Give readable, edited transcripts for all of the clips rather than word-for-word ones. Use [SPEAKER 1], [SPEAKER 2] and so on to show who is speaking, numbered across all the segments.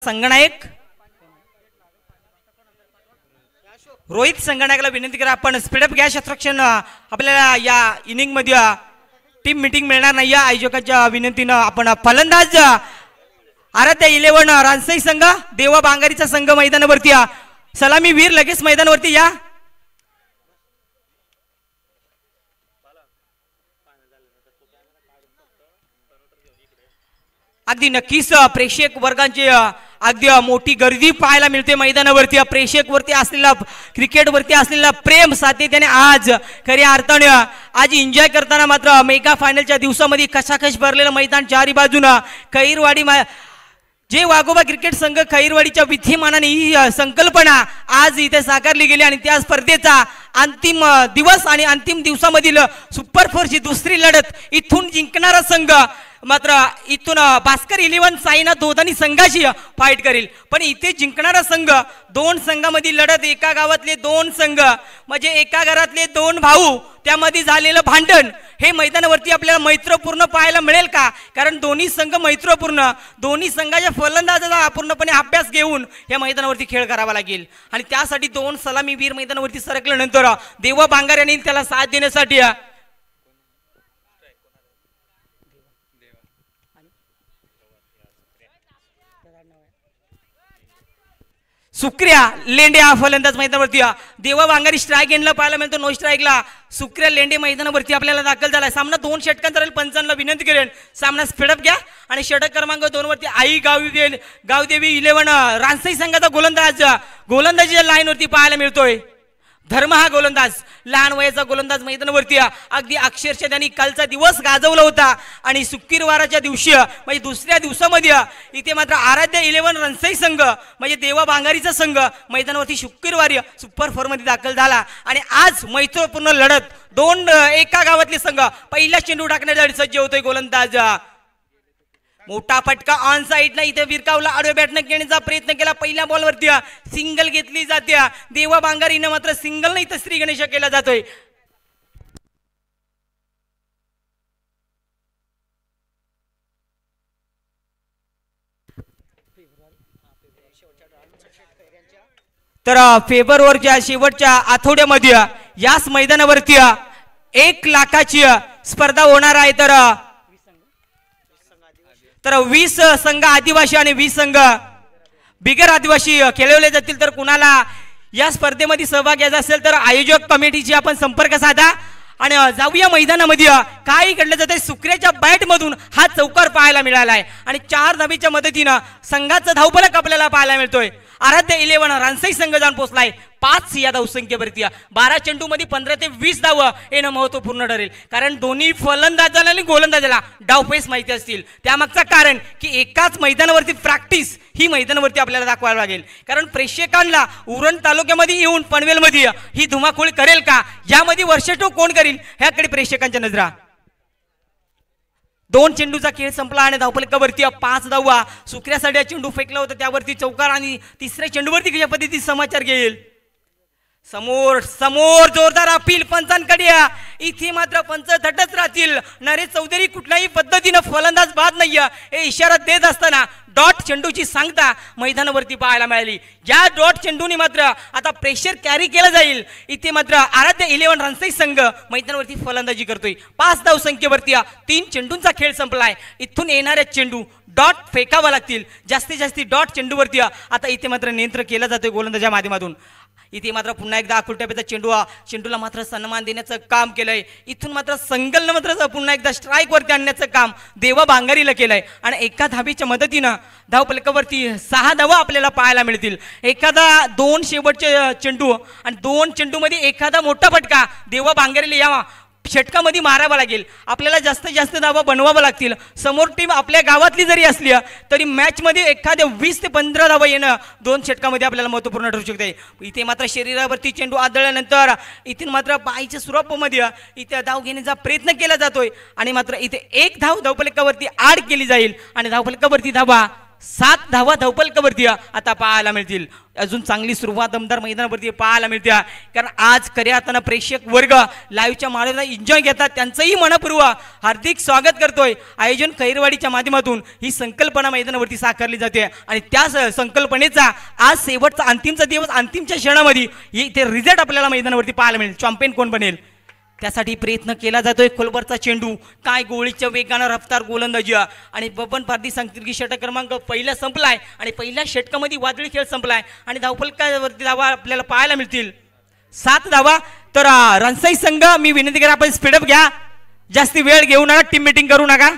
[SPEAKER 1] संगनायक रोहित संगनायकला विनंती करा आपण स्पीडअप घ्या शतरक्षण आपल्याला या इनिंग मध्ये टीम मीटिंग मिळणार नाही या आयोजकांच्या विनंतीनं आपण फलंदाज आराध्य 11 रानसई संघ देवा बांगारीचा संघ मैदानावरती सलामी वीर लगेच मैदानावरती या अगदी नक्कीच प्रेक्षक वर्गांची अगदी मोठी गर्दी पाहायला मिळते मैदानावरती प्रेक्षक वरती असलेला क्रिकेट वरती असलेला प्रेम सातत्याने आज खऱ्या अर्थाने आज एन्जॉय करताना मात्र मेगा फायनलच्या दिवसामध्ये कशाकश भरलेलं मैदान चारी बाजूने खैरवाडी जे वाघोबा क्रिकेट संघ खैरवाडीच्या विद्यमानाने ही संकल्पना आज इथे साकारली गेली आणि त्या स्पर्धेचा अंतिम दिवस आणि अंतिम दिवसामधील सुपर 4 ची दुसरी लढत इथून जिंकणारा संघ मात्र इथून भास्कर 11 साईनाथ दोधानी संघाशी फाईट करेल पण इथे जिंकणारा संघ दोन संघांमधील लढत एका गावातले दोन संघ म्हणजे एका घरातले दोन भाऊ त्यामध्ये झालेलं भांडण हे मैदानावरती आपल्याला मैत्रपूर्ण पाहायला मिळेल का कारण दोन्ही संघ मैत्रपूर्ण दोन्ही संघाच्या फलंदाजाचा पूर्णपणे अभ्यास घेऊन या मैदानावरती खेळ करावा लागेल आणि त्यासाठी दोन सलामी वीर मैदानावरती सरकल्यानंतर देवा बांगार यांनी त्याला साथ देण्यासाठी सुक्रिया लेंडे हा फलंदाज मैदानावरती देवा बांगारी स्ट्राईक एंडला पाहायला मिळतो नो स्ट्राईकला सुक्रिया लेंडे मैदानावरती आपल्याला दाखल झालाय सामना 2 षटकांचा राहील पंचांना विनंती करेन सामना स्पीडअप घ्या आणि षटक क्रमांक 2 वरती आई गावदेवी 11 रानसई संघाचा गोलंदाजीच्या लाईन वरती पाहायला मिळतोय धर्म हा गोलंदाज लहान वयाचा गोलंदाज मैदानावरती अगदी अक्षरशः त्यांनी कालचा दिवस गाजवला होता आणि शुक्रवाराच्या दिवशी म्हणजे दुसऱ्या दिवसामध्ये इथे मात्र आराध्य 11 रनसई संघ म्हणजे देवा बांगारीचा संघ मैदानावरती शुक्रवारी सुपर 4 मध्ये दाखल झाला आणि आज मैत्रीपूर्ण लढत दोन एका गावातले संघ पहिला चेंडू टाकण्यासाठी सज्ज होतोय गोलंदाज मोठा फटका ऑन साइडला इथे विरकावला आडव्या बॅटने घेण्याचा प्रयत्न केला पहिल्या बॉलवरती सिंगल घेतली जाते देवा बांगारीने मात्र सिंगल नाही तर श्री गणेश केला जातोय तर फेब्रुवारीच्या शेवटच्या आठवड्यामध्ये याच मैदानावरती 1 लाखाची स्पर्धा होणार आहे तर 20 संघ आदिवासी आणि 20 संघ बिगर आदिवासी खेळवले जातील तर कुणाला या स्पर्धेमध्ये सहभाग घ्यायचा असेल तर आयोजक कमिटीची आपण संपर्क साधा आणि जाऊया मैदानामध्ये काय घडलं जाते सुक्रियाच्या बॅट मधून हा चौकार पाहायला मिळाला आहे आणि 4 धाबीच्या मदतीने संघाचा धावफलक आपल्याला पाहायला मिळतोय आराध्य 11 रानसई संघ जाऊन पोहोचलाय 5 या धावसंख्येवरती 12 चेंडूमध्ये 15 ते 20 धाव येणं महत्वपूर्ण ठरेल कारण दोन्ही फलंदाजाला आणि गोलंदाजाला डावपेस माहिती असतील त्यामागचं कारण की एकाच मैदानावरती प्रॅक्टिस ही मैदानावरती आपल्याला दाखवायला लागेल कारण प्रेक्षकांना उरण तालुक्यामध्ये येऊन पनवेलमध्ये ही धुमाकूळ करेल का यामध्ये वर्षटो कोण करेल ह्याकडे प्रेक्षकांच्या नजरा 2 चेंडूचा खेळ संपला आणि धावफलकावरती 5 धावा सुक्रियासाठी चेंडू फेकला होता त्यावरती चौकार आणि तिसऱ्या चेंडूवरती कशा पद्धतीने समाचार घेईल समोर समोर जोरदार अपील पंचांकडे इथे मात्र पंच थटच राहतील नरेश चौधरी कुठल्याही पद्धतीने फलंदाज बाद नाहीये हे इशारा देत असताना डॉट चेंडूची सांगता मैदानावरती पाहायला मिळाली या डॉट चेंडूने मात्र आता प्रेशर कॅरी केलं जाईल इथे मात्र आराध्य 11 रनसई संघ मैदानावरती फलंदाजी करतोय 5 धाव संख्येवरती 3 चेंडूंचा खेळ संपलाय इथून येणाऱ्या चेंडू डॉट फेकावा लागतील जास्तीत जास्त डॉट चेंडूवरती आता इथे मात्र नियंत्रण केलं जातोय गोलंदाजा माध्यमातून इथे मात्र पुन्हा एकदा अकुलट्यापेचा चेंडूला मात्र सन्मान देण्याचं काम केलंय इथून मात्र संगलनं मात्र पुन्हा एकदा स्ट्राईक वरती आणण्याचं काम देवा बांगारीला केलंय आणि एका धाबीच्या मदतीनं धावफलकावरती 6 धावा आपल्याला पाहायला मिळतील एखादा 2 शेवटचे चेंडू आणि 2 चेंडूमध्ये एखादा मोठा फटका देवा बांगारीला यावा षटकामध्ये मारावा लागेल आपल्याला जास्तीत जास्त धावा बनवावं लागतील समोर टीम आपल्या गावातली जरी असली तरी मॅच मध्ये एखाद्या 20 ते 15 धावा येणं 2 षटकामध्ये आपल्याला महत्त्वपूर्ण ठरू शकते इथे मात्र शरीरावरती चेंडू आदळल्यानंतर इथून मात्र पायच्या सुरापामध्ये इथे धाव घेण्याचा प्रयत्न केला जातोय आणि मात्र इथे 1 धाव धावफलकावरती आड केली जाईल आणि धावफलकावरती धावा 7 धावा धावपलकावरती आता पाहायला मिळतील. अजून चांगली सुरुवात दमदार मैदानावरती पाहायला मिळते, कारण आज खऱ्या अर्थानं प्रेक्षक वर्ग लाईव्हच्या माध्यमातून एन्जॉय घेतात. त्यांचंही मनपूर्वक हार्दिक स्वागत करतोय. आयोजन खैरवाडीच्या माध्यमातून ही संकल्पना मैदानावरती साकारली जाते आणि त्या संकल्पनेचा आज शेवटचा अंतिमचा दिवस, अंतिमच्या क्षणामध्ये इथे रिझल्ट आपल्याला मैदानावरती पाहायला मिळेल. चॅम्पियन कोण बनेल त्यासाठी प्रयत्न केला जातोय. खोलवरचा चेंडू काय गोळीच्या वेगानं रफ्तार गोलंदाजी आणि बबन पारदी सांगतील की षटक क्रमांक पहिला संपलाय आणि पहिल्या षटकामध्ये वादळी खेळ संपलाय आणि धावफलकावरती धावा आपल्याला पाहायला मिळतील 7 धावा. तर रणसाई संघ मी विनंती करा आपण स्पीडअप घ्या, जास्ती वेळ घेऊ नका, टीम मीटिंग करू नका.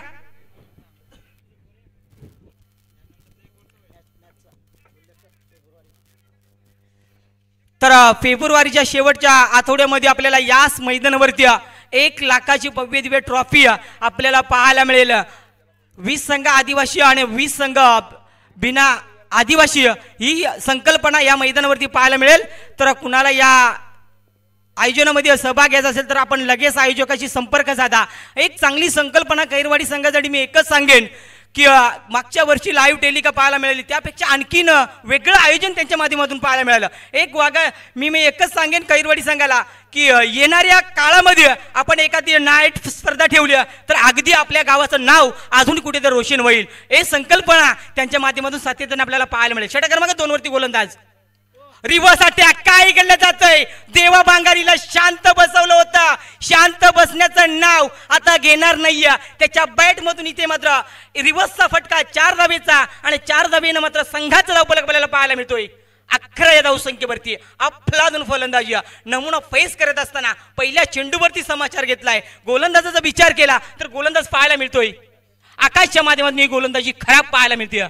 [SPEAKER 1] तर फेब्रुवारीच्या शेवटच्या आठवड्यामध्ये आपल्याला याच मैदानावरती 1 लाखाची भव्य दिव्य ट्रॉफी आपल्याला पाहायला मिळेल. 20 संघ आदिवासी आणि 20 संघ बिना आदिवासी ही संकल्पना या मैदानावरती पाहायला मिळेल. तर कुणाला या आयोजनामध्ये सहभाग घ्यायचा असेल तर आपण लगेच आयोजकाशी संपर्क साधा. एक चांगली संकल्पना खैरवाडी संघासाठी मी एकच सांगेन की मागच्या वर्षी लाईव्ह टेलिका पाहायला मिळाली, त्यापेक्षा आणखीन वेगळं आयोजन त्यांच्या माध्यमातून पाहायला मिळालं. एक वागा मी एकच सांगेन खैरवाडी संघाला की येणाऱ्या काळामध्ये आपण एखादी नाईट स्पर्धा ठेवली तर अगदी आपल्या गावाचं नाव अजून कुठेतरी रोशन होईल. हे संकल्पना त्यांच्या माध्यमातून सातत्याने आपल्याला पाहायला मिळेल. षटक क्रमांक 2 वरती गोलंदाज रिव्हर्स अटॅक काय केलं जातंय. देवा बांगारीला शांत बसवलं होतं, शांत बसण्याचं नाव आता घेणार नाहीये. त्याच्या बॅट मधून इथे मात्र रिव्हर्सचा फटका 4 धावेचा आणि 4 धावेनं मात्र संघाचा धावफलक आपल्याला पाहायला मिळतोय. 11 या धावसंख्येवरती अफलातून फलंदाजी नमुना फेस करत असताना पहिल्या चेंडूवरती समाचार घेतलाय. गोलंदाजाचा विचार केला तर गोलंदाज पाहायला मिळतोय. आकाशच्या माध्यमातून ही गोलंदाजी खराब पाहायला मिळते.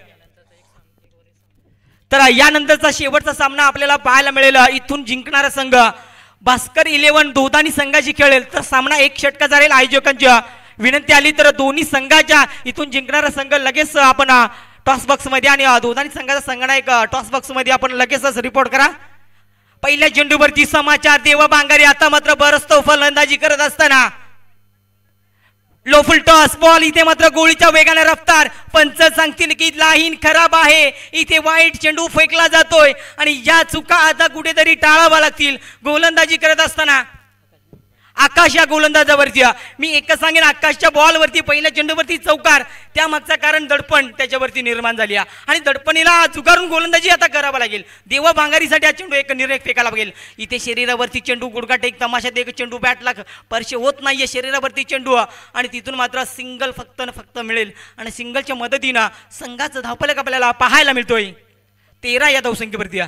[SPEAKER 1] तर यानंतरचा शेवटचा सामना आपल्याला पाहायला मिळेल. इथून जिंकणारा संघ भास्कर 11 दोदानी संघाची खेळेल. तर सामना 1 षटकाचा राहील. आयोजकांची विनंती आली तर दोन्ही संघाच्या इथून जिंकणारा संघ लगेच आपण टॉस बॉक्स मध्ये आणि दोदानी संघाचा संघनायक टॉस बॉक्स मध्ये आपण लगेचच रिपोर्ट करा. पहिल्या चेंडूवरती समाचार देवा बांगारी आता मात्र बरस्तव फलंदाजी करत असताना लो फुल टॉस बॉल इथे मात्र गोळीच्या वेगाने रफ्तार. पंच सांगतील की लाईन खराब आहे, इथे वाईट चेंडू फेकला जातोय आणि या चुका आता कुठेतरी टाळावा लागतील. गोलंदाजी करत असताना आकाश या गोलंदाजावरती मी एकच सांगेन, आकाशच्या बॉलवरती पहिल्या चेंडूवरती चौकार, त्यामागचं कारण दडपण त्याच्यावरती निर्माण झाली आणि दडपणीला चुकारून गोलंदाजी आता करावा लागेल. देवा भांगारीसाठी हा चेंडू एक निर्णय फेकायला लागेल. इथे शरीरावरती चेंडू गुडघाट एक तमाशात एक चेंडू बॅटला स्पर्श होत नाहीये शरीरावरती चेंडू आणि तिथून मात्र सिंगल फक्त मिळेल आणि सिंगलच्या मदतीनं संघाचं धावफलक आपल्याला पाहायला मिळतोय 13 या धावसंख्येवरती.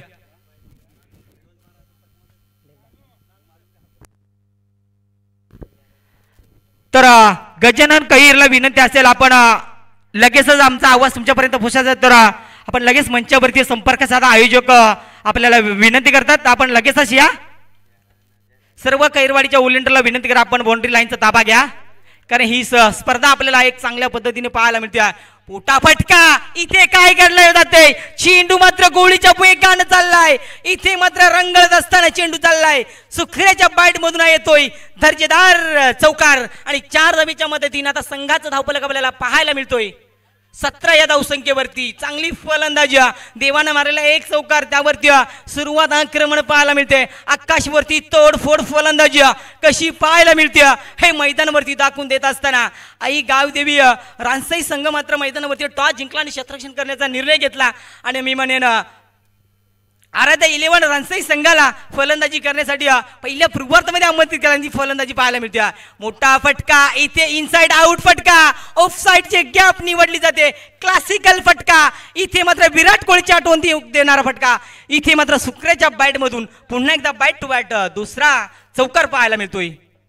[SPEAKER 1] तर गजानन कहीरला विनंती असेल आपण लगेचच आमचा आवाज तुमच्यापर्यंत पोहोचायचा तर आपण लगेच मंचावरती संपर्क साधा. आयोजक आपल्याला विनंती करतात आपण लगेचच या. सर्व खैरवाडीच्या ओलिंडरला विनंती करा आपण बाउंड्री लाईनचा ताबा घ्या, कारण ही स्पर्धा आपल्याला एक चांगल्या पद्धतीने पाहायला मिळते. पोटा फटका इथे काय घडलं जाते. चेंडू मात्र गोळीच्या वेगानं चाललाय. इथे मात्र रंगळत असताना चेंडू चाललाय. सुखऱ्याच्या बॅट मधून येतोय दर्जेदार चौकार आणि 4 धावेच्या मदतीने आता संघाचा धावफलक आपल्याला पाहायला मिळतोय 17 या धावसंख्येवरती. चांगली फलंदाजी देवानं मारलेला 1 चौकार, त्यावरती सुरुवात आक्रमण पाहायला मिळते. आकाशवरती तोडफोड फलंदाजी कशी पाहायला मिळते हे मैदानावरती दाखवून देत असताना आई गावदेवी रानसाई संघ मात्र मैदानावरती टॉस जिंकला आणि क्षेत्ररक्षण करण्याचा निर्णय घेतला आणि मी म्हणेन आराध्या 11 रणसाई संघाला फलंदाजी करण्यासाठी पहिल्या पूर्वार्धामध्ये आमंत्रित करण्याची फलंदाजी पाहायला मिळते. मोठा फटका इथे इनसाइड आउट फटका, ऑफ साइडचे गॅप निवडली जाते. क्लासिकल फटका इथे मात्र विराट कोहलीच्या आठवण देणारा फटका. इथे मात्र सुक्रेच्या बॅट मधून पुन्हा एकदा बॅट टू बॅट दुसरा चौकार पाहायला मिळतोय.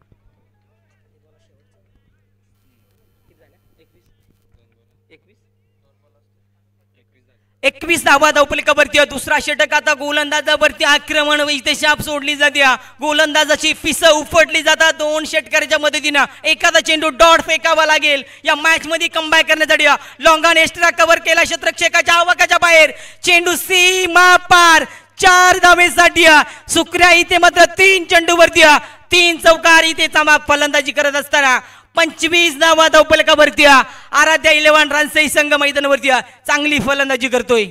[SPEAKER 1] 21 धावा धावफलकावरती. दुसरा षटक आता गोलंदाजावरती आक्रमण इथे शाप सोडली जाते. गोलंदाजाची फिस उपटली जातात. 2 षटकाराच्या मदतीनं एखादा चेंडू डॉट फेकावा लागेल या मॅच मध्ये कमबॅक करण्यासाठी. लॉंगान एक्स्ट्रा कव्हर केला क्षेत्ररक्षकाच्या आवाकाच्या बाहेर. चेंडू सीमा पार 4 धावेसाठी. सुक्र्या इथे मात्र 3 चेंडूवरती 3 चौकार इथे फलंदाजी करत असताना 25 धावा धावफलकावरती आराध्या 11 रानसई संघ मैदानावरती चांगली फलंदाजी करतोय.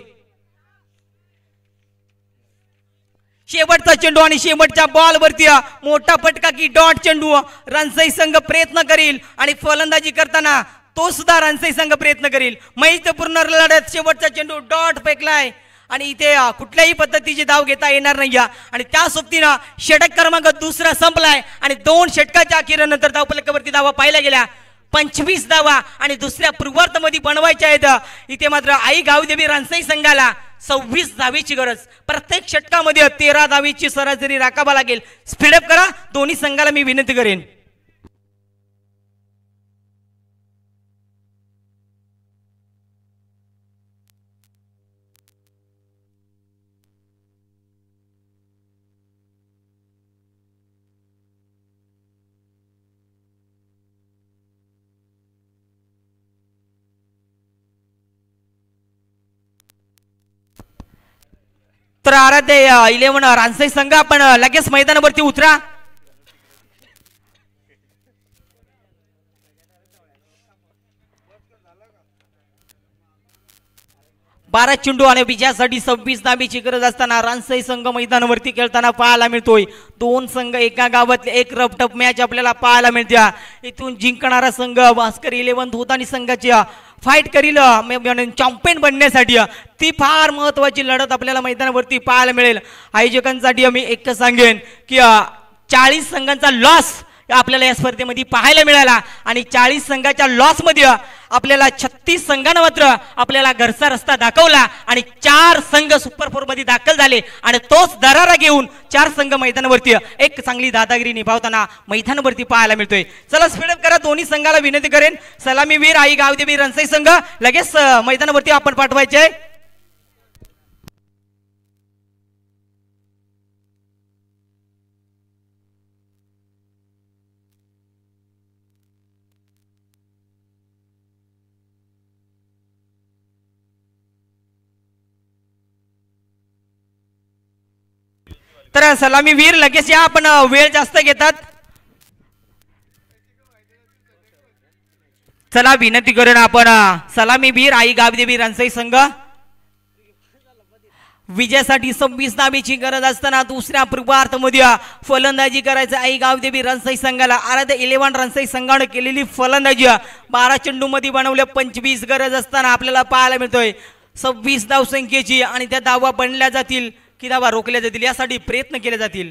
[SPEAKER 1] शेवटचा चेंडू आणि शेवटच्या बॉल वरती मोठा फटका की डॉट चेंडू. रानसई संघ प्रयत्न करील आणि फलंदाजी करताना तो सुद्धा रानसई संघ प्रयत्न करील. मैत्रीपूर्ण लढत शेवटचा चेंडू डॉट फेकलाय आणि इथे कुठल्याही पद्धतीची धाव घेता येणार नाही आणि त्या सोबतीनं षटक क्रमांक दुसरा संपलाय आणि 2 षटकाच्या अखेरीनंतर धावफलकावरती धावा पाहिल्या गेल्या 25 धावा आणि दुसऱ्या पूर्वार्धामध्ये बनवायच्या आहेत. इथे मात्र आई गावदेवी रानसई संघाला 26 धावेची गरज. प्रत्येक षटकामध्ये 13 धावेची सरासरी राखावा लागेल. स्पीडअप करा दोन्ही संघाला मी विनंती करेन. तर आराध्य 11 रानसई संघ आपण लगेच मैदानावरती उतरा. बारा चेंडू आणि विजयासाठी 26 धावेची गरज असताना रानसई संघ मैदानावरती खेळताना पाहायला मिळतोय. 2 संघ एका गावातले एक रफटफ मॅच आपल्याला पाहायला मिळते. इथून जिंकणारा संघ भास्कर 11 धोतानी संघाची फाईट करील चॅम्पियन बनण्यासाठी. ती फार महत्वाची लढत आपल्याला मैदानावरती पाहायला मिळेल. आयोजकांसाठी मी एकच सांगेन की 40 संघांचा लॉस आपल्याला या स्पर्धेमध्ये पाहायला मिळाला आणि 40 संघाच्या लॉस मध्ये आपल्याला 36 संघांना मात्र आपल्याला घरचा रस्ता दाखवला आणि 4 संघ सुपर 4 मध्ये दाखल झाले आणि तोच दरारा घेऊन 4 संघ मैदानावरती एक चांगली दादागिरी निभावताना मैदानावरती पाहायला मिळतोय. चला स्पीडअप करा दोन्ही संघाला विनंती करेन. सलामीवीर आई गावदेवी रानसई संघ लगेच मैदानावरती आपण पाठवायचे. तर सलामी वीर लगेच या. आपण वेळ जास्त घेतात. चला विनंती करून आपण सलामी वीर आई गावदेवी रानसई संघ विजयासाठी 26 धावेची गरज असताना दुसऱ्या पूर्वार्धामध्ये फलंदाजी करायचं आई गावदेवी रानसई संघाला. आराध्य 11 रानसई संघाने केलेली फलंदाजी 12 चेंडू मध्ये बनवल्या 25 गरज असताना आपल्याला पाहायला मिळतोय 26 धाव संख्येची आणि त्या धावा बनल्या जातील की धावा रोखल्या जातील यासाठी प्रयत्न केले जातील.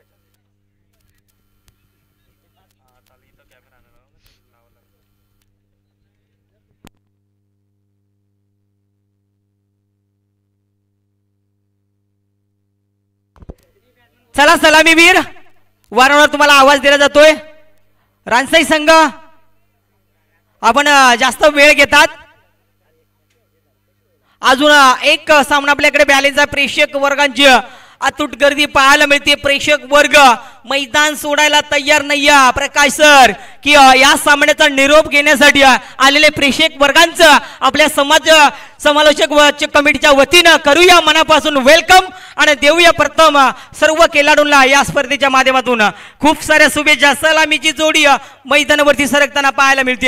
[SPEAKER 1] चला सलामी वीर वारंवार तुम्हाला आवाज दिला जातोय. रानसई संघ आपण जास्त वेळ घेतात. अजून एक सामना आपल्याकडे बॅलेन्स आहे. प्रेक्षक वर्गांची अतूट गर्दी पाहायला मिळते. प्रेक्षक वर्ग मैदान सोडायला तयार नाही प्रकाश सर की या सामन्याचा निरोप घेण्यासाठी आलेले प्रेक्षक वर्गांचं आपल्या समालोचक कमिटीच्या वतीनं करूया मनापासून वेलकम आणि देऊया प्रथम सर्व खेळाडूंना या स्पर्धेच्या माध्यमातून खूप साऱ्या शुभेच्छा. सलामीची जोडी मैदानावरती सरकताना पाहायला मिळते.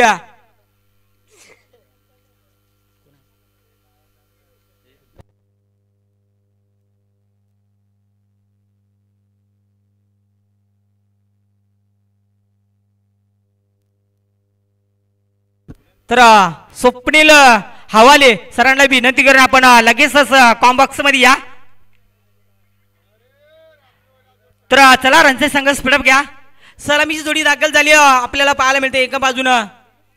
[SPEAKER 1] तर स्वप्नील हवाले सरांना विनंती करून आपण लगेचच कॉम्बॉक्स मध्ये या. तर चला रणचे संघ स्पीडअप घ्या. सलामीची जोडी दाखल झाली आपल्याला पाहायला मिळते एका बाजूनं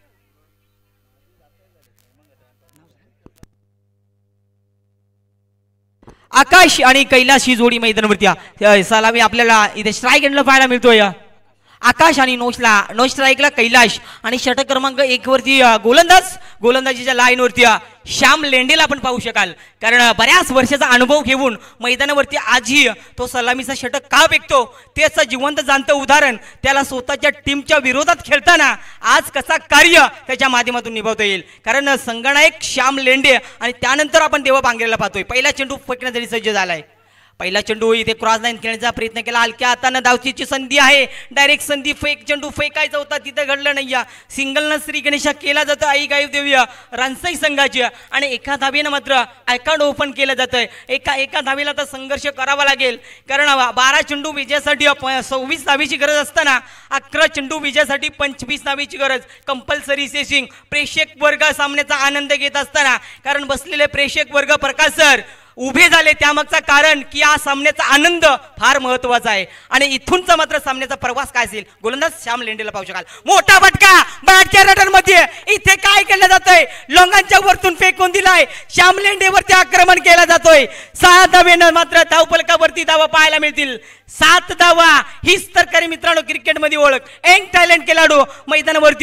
[SPEAKER 1] आकाश आणि कैलाश ही जोडी मैदानावरती. सलामी आपल्याला इथे स्ट्राईक एंडला पाहायला मिळतोय. आकाश आणि नो स्ट्राईकला कैलाश आणि षटक क्रमांक 1 वरती गोलंदाजीच्या लाईन वरती श्याम लेंडेला आपण पाहू शकाल. कारण बऱ्याच वर्षाचा अनुभव घेऊन मैदानावरती आजही तो सलामीचा षटक का फेकतो त्याचं जिवंत जाणतं उदाहरण त्याला स्वतःच्या टीमच्या विरोधात खेळताना आज कसा कार्य त्याच्या माध्यमातून निभावता येईल. कारण संगणक श्याम लेंडे आणि त्यानंतर आपण देवा बांगरेला पाहतोय. पहिला चेंडू फेकण्यासाठी सज्ज झालाय. पहिला चेंडू इथे क्रॉस लाईन खेळण्याचा प्रयत्न केला, हलक्या हाताने धावचीची संधी आहे, डायरेक्ट संधी फेक चेंडू फेकायचा होता, तिथे घडलं नाही. सिंगलनं श्री गणेशा केला जातो आई गायब देऊया रणसई संघाची आणि एका धावेनं मात्र अकाउंट ओपन केलं जातंय. एका धावेला तर संघर्ष करावा लागेल, कारण 12 चेंडू विजयासाठी 26 धावेची गरज असताना 11 चेंडू विजयासाठी 25 धावेची गरज. कंपल्सरी सेसिंग प्रेक्षक वर्ग सामन्याचा आनंद घेत असताना, कारण बसलेले प्रेक्षक वर्ग प्रकाश सर उभे झाले त्यामागचा कारण की या सामन्याचा आनंद फार महत्वाचा आहे आणि इथूनचा मात्र सामन्याचा प्रवास काय असेल गोलंदाज श्याम लेंडेला पाहू शकाल. मोठा फटका बॅटच्या रडर मध्ये, इथे काय केलं जातंय, लोंगांच्या वरतून फेकून दिलाय, श्याम लेंडेवरती आक्रमण केला जातोय. 6 धावेनं मात्र धावफलकावरती धावा पाहायला मिळतील. 7 धावा हीच तर खरी मित्रांनो क्रिकेटमध्ये ओळख. यंग टॅलेंट खेळाडू मैदानावरती.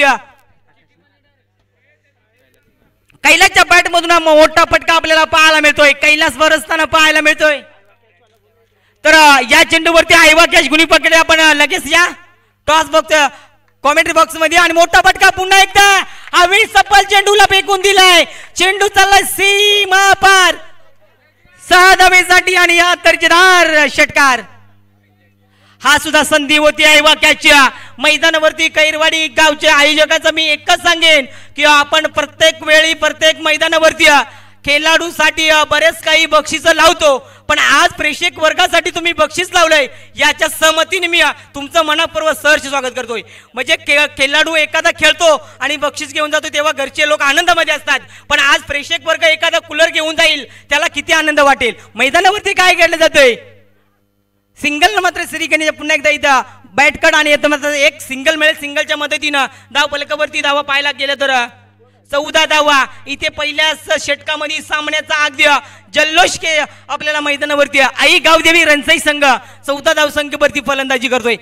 [SPEAKER 1] कैलासच्या बॅट मधून मोठा फटका आपल्याला पाहायला मिळतोय, कैलास वर असताना पाहायला मिळतोय. तर या चेंडूवरती आयवा कॅच गुणी पकडे आपण लगेच या टॉस बॉक्स कॉमेंट्री बॉक्स मध्ये. आणि मोठा फटका पुन्हा एकदा अविश सपल चेंडूला फेकून दिलाय, चेंडू चाललाय सीमा पार 6 धावेसाठी आणि या दर्जेदार षटकार. हा सुद्धा संधी होती आयवा कॅचच्या मैदानावरती. कैरवाडी गावच्या आयोजकांचं मी एकच सांगेन की आपण प्रत्येक वेळी प्रत्येक मैदानावरती खेळाडूसाठी बरेच काही बक्षीस लावतो, पण आज प्रेक्षक वर्गासाठी तुम्ही बक्षीस लावलंय याच्या सहमतीने मी तुमचं मनपूर्वक सहर्ष स्वागत करतोय. म्हणजे खेळाडू एखादा खेळतो आणि बक्षीस घेऊन जातो तेव्हा घरचे लोक आनंदामध्ये असतात, पण आज प्रेक्षक वर्ग एखादा कूलर घेऊन जाईल त्याला किती आनंद वाटेल. मैदानावरती काय केलं जातंय, सिंगल मात्र श्री गणेश पुन्हा एकदा इथं बॅट कट आणि मात्र एक सिंगल मिळेल. सिंगलच्या मदतीनं धाव फलकावरती धावा पाहायला गेलं तर 14 धावा इथे पहिल्याच षटकामध्ये सामन्याचा अगदी जल्लोष आपल्याला मैदानावरती. आई गावदेवी रणसई संघ 14 धाव संख्येवरती फलंदाजी करतोय.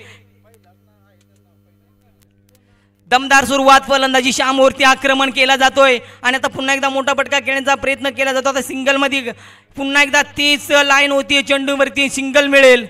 [SPEAKER 1] दमदार सुरुवात फलंदाजी श्यामवरती आक्रमण केला जातोय आणि आता पुन्हा एकदा मोठा फटका खेळण्याचा प्रयत्न केला जातो. आता सिंगल मध्ये पुन्हा एकदा तीच लाईन होती, चेंडूवरती सिंगल मिळेल.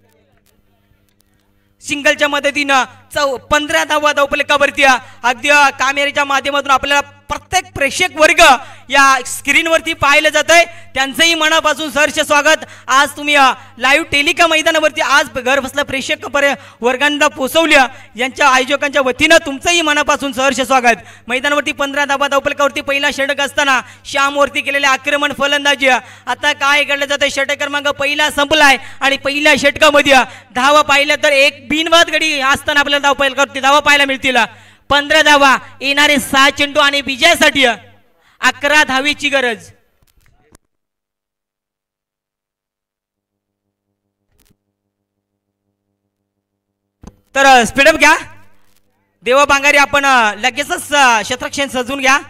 [SPEAKER 1] सिंगलच्या मदतीनं 15 धावा धावफलकावरती अगदी कॅमेऱ्याच्या माध्यमातून आपल्याला प्रत्येक प्रेक्षक वर्ग या स्क्रीनवरती पाहिलं जात आहे, त्यांचंही मनापासून सहर्ष स्वागत. आज तुम्ही लाईव्ह टेलिका मैदानावरती आज घर बसल्या प्रेक्षक वर्गांना पोहोचवल्या, यांच्या आयोजकांच्या वतीनं तुमचंही मनापासून सहर्ष स्वागत. मैदानावरती 15 धावा धावफलकावरती पहिला षटक असताना श्यामवरती केलेले आक्रमण फलंदाजी. आता काय घडलं जातं, षटक क्रमांक पहिला संपलाय आणि पहिल्या षटकामध्ये धावा पाहिल्या तर एक बिनवाद गडी असताना आपल्याला धावफलकावरती धावा पाहायला मिळतील. 15 धावा, येणारे 6 चेंडू आणि विजयासाठी 11 धावेची गरज. तर स्पीडअप घ्या देवा बांगारी, आपण लगेचच क्षेत्रक्षण सजवून घ्या.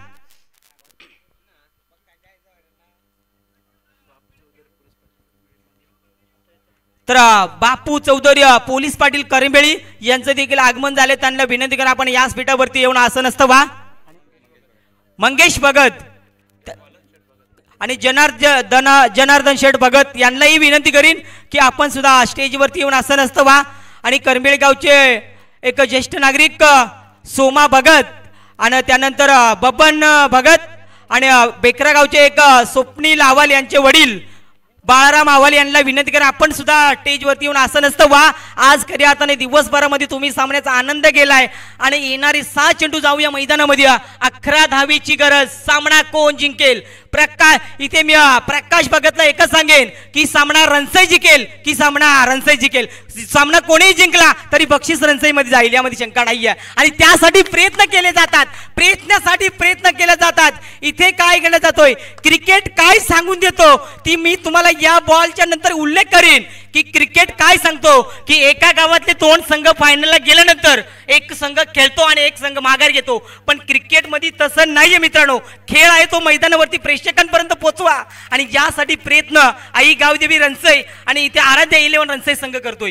[SPEAKER 1] तर बापू चौधरी पोलीस पाटील करंबेळी यांचं देखील आगमन झाले, त्यांना विनंती करा आपण या स्पीठावरती येऊन आसन असतं वा. मंगेश भगत आणि जनार्दन शेठ भगत यांनाही विनंती करीन की आपण सुद्धा स्टेजवरती येऊन आसन असतं वा. आणि करंबेळी गावचे एक ज्येष्ठ नागरिक सोमा भगत आणि त्यानंतर बबन भगत आणि बेकरा गावचे एक स्वप्नील आवाल यांचे वडील बाळाराम आवाल यांना विनंती करा आपण सुद्धा स्टेजवरती येऊन आसन असतं वा. आज खरी अर्थाने दिवसभरामध्ये तुम्ही सामन्याचा आनंद घेलाय आणि येणारी 6 चेंडू जाऊया मैदानामध्ये. 11 धावेची गरज. सामना कोण जिंकेल? इथे मी प्रकाश भगतला एकच सांगेन की सामना रणसई जिंकेल की सामना रणसई जिंकेल. सामना कोणीही जिंकला तरी बक्षीस रणसई मध्ये जाईल यामध्ये शंका नाहीये आणि त्यासाठी प्रयत्न केले जातात, प्रयत्न केले जातात. इथे काय केलं जातोय, क्रिकेट काय सांगून देतो ती मी तुम्हाला या बॉलच्या नंतर उल्लेख करीन की क्रिकेट काय सांगतो की एका गावातले 2 संघ फायनलला गेल्यानंतर एक संघ खेळतो आणि एक संघ माघार घेतो, पण क्रिकेटमध्ये तसं नाहीये मित्रांनो. खेळ आहे तो मैदानावरती प्रेक्षकांपर्यंत पोहोचवा आणि यासाठी प्रयत्न आई गावदेवी रणसई आणि इथे आराध्य 11 रणसई संघ करतोय.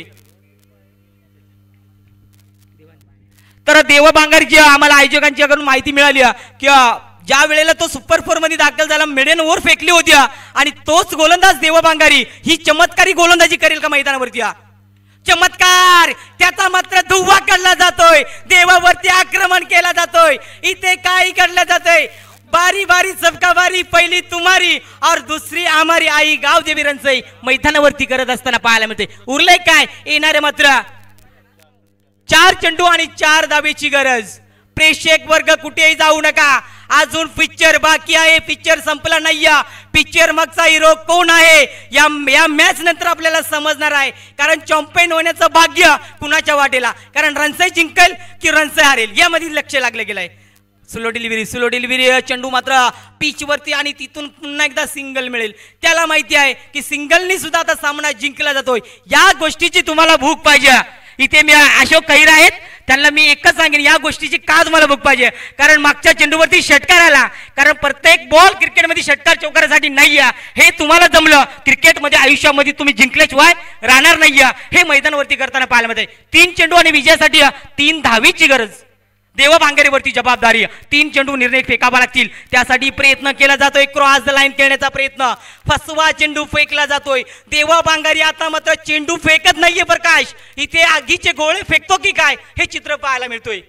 [SPEAKER 1] तर देवा बांगारची आम्हाला आयोजकांच्याकडून माहिती मिळाली की ज्या वेळेला तो सुपर 4 मध्ये दाखल झाला मेडन ओव्हर फेकली होती आणि तोच गोलंदाज देवा बांगारी ही चमत्कारी गोलंदाजी करेल का मैदानावरती? चमत्कार, त्याचा मात्र धुव्वा काढला जातोय, देवावरती आक्रमण केला जातोय. इथे काय घडलं जातंय, बारी बारी सबका बारी, पहिली तुम्हारी और दुसरी आमारी आई गाव देवी रंसई मैदानावरती करत असताना पाहायला मिळते. उरले काय येणारे मात्र 4 चेंडू आणि 4 धावेची गरज. प्रेक्षक वर्ग कुठेही जाऊ नका, अजून पिक्चर बाकी आहे, पिक्चर संपला नाहीये. पिक्चर मागचा हिरो कोण आहे या मॅच नंतर आपल्याला समजणार आहे. कारण चॅम्पियन होण्याचं भाग्य कुणाच्या वाटेला, कारण रनसाई जिंकल की रनसाई हारेल यामध्ये लक्ष लागलं गेलंय. स्लो डिलिव्हरी चेंडू मात्र पिच वरती आणि तिथून पुन्हा एकदा सिंगल मिळेल. त्याला माहिती आहे की सिंगलनी सुद्धा आता सामना जिंकला जातोय. या गोष्टीची तुम्हाला भूक पाहिजे. इथे मी अशोक खैर आहेत, त्यांना मी एकच सांगेन या गोष्टीची का तुम्हाला भूक पाहिजे. कारण मागच्या चेंडूवरती षटकार आला, कारण प्रत्येक बॉल क्रिकेटमध्ये षटकार चौकारासाठी नाही आहे. हे तुम्हाला जमलं, क्रिकेटमध्ये आयुष्यामध्ये तुम्ही जिंकल्याशिवाय राहणार नाही हे मैदानावरती करताना पाहायला मिळते. 3 चेंडू आणि विजयासाठी 3 धावेची गरज. देवा भांगरेवरती जबाबदारी. 3 चेंडू निर्णय फेकावा लागतील, त्यासाठी प्रयत्न केला जातोय. क्रॉस द लाईन खेळण्याचा प्रयत्न, फसवा चेंडू फेकला जातोय. देवा भांगारी आता मात्र चेंडू फेकत नाहीये प्रकाश, इथे आगीचे गोळे फेकतो की काय हे चित्र पाहायला मिळतोय.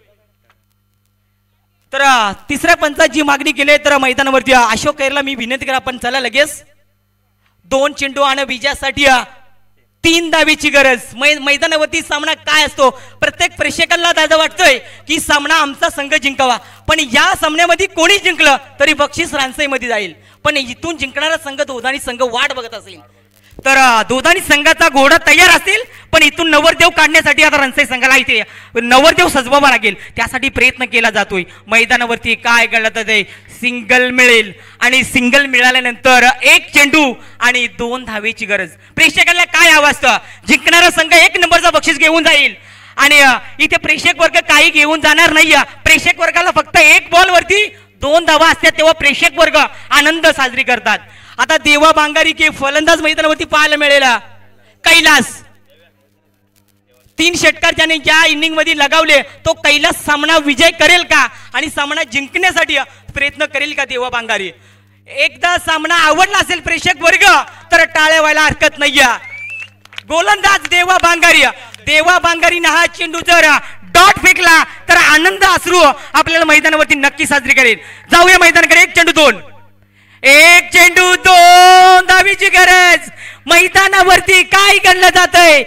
[SPEAKER 1] तर तिसऱ्या पंचाची मागणी केली तर मैदानावरती अशोक खैरला मी विनंती करा, आपण चला लगेच 2 चेंडू आणि विजयासाठी 3 धावेची गरज. मैदानावरती सामना काय असतो, प्रत्येक प्रेक्षकांना दादा वाटतोय की सामना आमचा संघ जिंकावा, पण या सामन्यामध्ये कोणी जिंकलं तरी बक्षीस रानसाईमध्ये जाईल. पण इथून जिंकणारा संघ दोधानी संघ वाट बघत असेल, तर दोधानी संघाचा घोडा तयार असेल, पण इथून नवरदेव काढण्यासाठी आता रणसाई संघाला इथे नवरदेव सजवावा लागेल, त्यासाठी प्रयत्न केला जातोय. मैदानावरती काय घडत आहे, सिंगल मिळेल आणि सिंगल मिळाल्यानंतर 1 चेंडू आणि 2 धावेची गरज. प्रेक्षकांना काय हवं असतं, जिंकणारा संघ 1 नंबरचा बक्षीस घेऊन जाईल आणि इथे प्रेक्षक वर्ग काही घेऊन जाणार नाही. प्रेक्षक वर्गाला फक्त 1 बॉल वरती 2 धावा असतात, तेव्हा प्रेक्षक वर्ग आनंद साजरी करतात. आता देवा बांगारी के फलंदाज मैदानावरती पाहायला मिळेल कैलास. 3 षटकार ज्याने या इनिंग मध्ये लगावले, तो कैलास सामना विजय करेल का आणि सामना जिंकण्यासाठी प्रयत्न करेल का देवा बांगारी. एकदा सामना आवडला असेल प्रेक्षक वर्ग तर टाळ्या व्हायला हरकत नाहीये. गोलंदाज देवा बांगारी. देवा बांगारीने हा चेंडू जर डॉट फेकला तर आनंद अश्रू आपल्याला मैदानावरती नक्की साजरी करेल. जाऊया मैदानाकडे. 1 चेंडू 2, 1 चेंडू 2 धावेची गरज. मैदानावरती काय घडलं जातंय,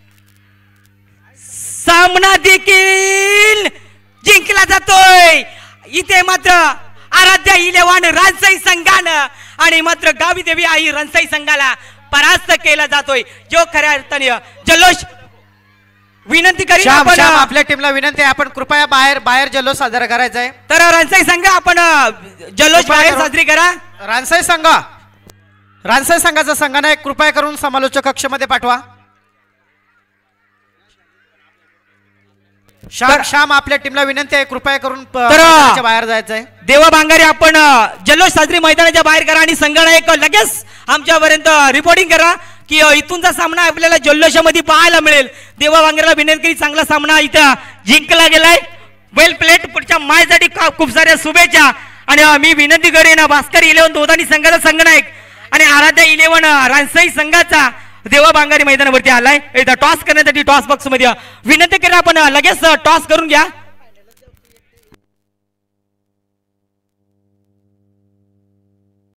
[SPEAKER 1] सामना देखील जिंकला जातोय. इथे मात्र आराध्या इलेव्हन रणसाई संघानं आणि मात्र गावी देवी आई रणसाई संघाला परास्त केला जातोय. जो खऱ्या अर्थाने जल्लोष विनंती करीन आपण
[SPEAKER 2] आपल्या टीमला विनंती आहे, आपण कृपया बाहेर जल्लोष साजरा करायचा आहे.
[SPEAKER 1] तर रणसाई संघ आपण जल्लोष बाहेर साजरी करा.
[SPEAKER 2] रणसाई संघाचा संघाने कृपया करून समालोचक कक्षामध्ये पाठवा. श्याम आपल्या टीमला विनंती आहे, कृपया करून बाहेर जायचं आहे.
[SPEAKER 1] देवा बांगारी आपण जल्लोष साजरी मैदानाच्या बाहेर करा आणि संघाला एक लगेच आमच्यापर्यंत रिपोर्टिंग करा की इथूनचा सामना आपल्याला जल्लोषामध्ये पाहायला मिळेल. देवा बांगरेला विनंती करी, चांगला सामना इथं जिंकला गेलाय. Well played. पुढच्या मायसाठी खूप साऱ्या शुभेच्छा. आणि मी विनंती करेन भास्कर इलेव्हन दोधानी संघाचा संघनायक आणि आराध्या इलेव्हन रणसाई संघाचा देवा बांगारी मैदानावरती आलाय. टॉस करण्यासाठी टॉस बॉक्स मध्ये विनंती करेन, आपण लगेच टॉस करून घ्या.